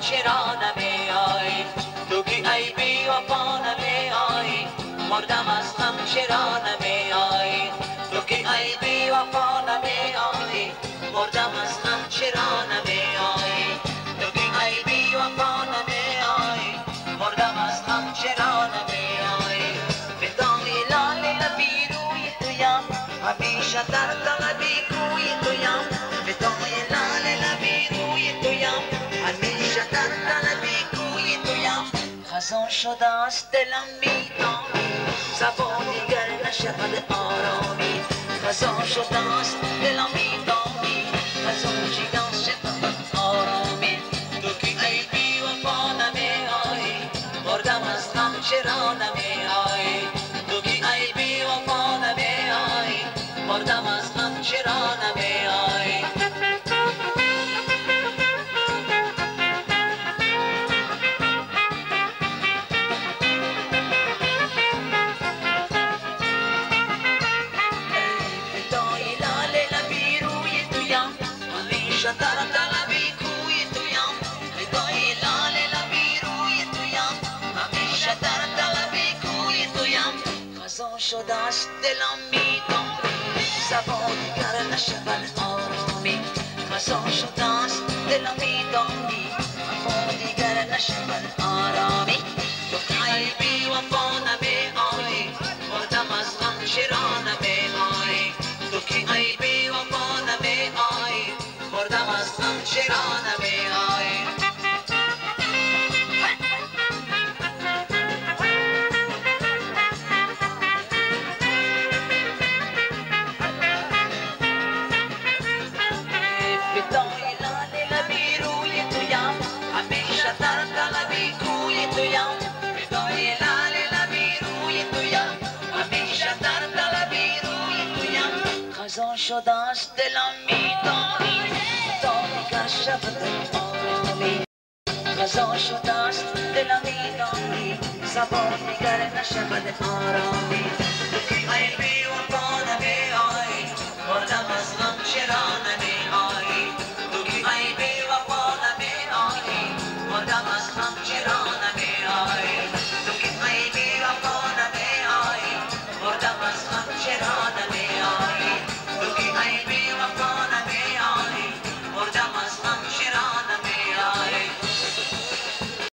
چرا نمیای تو که ای بی وفا نمیای مردم از غم چرا نمیای تو که ای بی وفا نمیای مردم از غم چرا نمیای تو که ای بی وفا نمیای مردم از غم چرا نمیای فدای لال لبی روی تویم همیشه در طلبی کوی تویم فدای لال لبی روی تویم همیشه در طلبی کوی تویم خزان شده است دلم میدانی زبان دیگر نشود آرامی خزان شده است دلم میدانی خزان شده شود آرامی تو که ای بی وفا نمیای مردم از غم چرا نمیای تو که ای بی وفا نمیای مردم از غم چرا نمیای در طلبی کوی تویم فدای لال لبی روی تویم همیشه در طلبی کوی تویم خزان شده است دلم میدانی زبان دیگر نشود آرامی خزان شده است دلم میدانی زبان دیگر نشود آرامی تو که ای بی وفا نمیای مردم از غم چرا نمیای تو که ای بی وفا نمیای مردم از غم چرا نمیای فدای لال لبی روی تویم همیشه در طلبی کوی تویم فدای لال لبی روی تویم همیشه در طلبی روی تویم خزان شده است دلم میدانی دیگر شود آرامی خزان شده است دلم میدانی زبان دیگر نشود آرامی تو که ای بی وفا نمیای مردم از غم چرا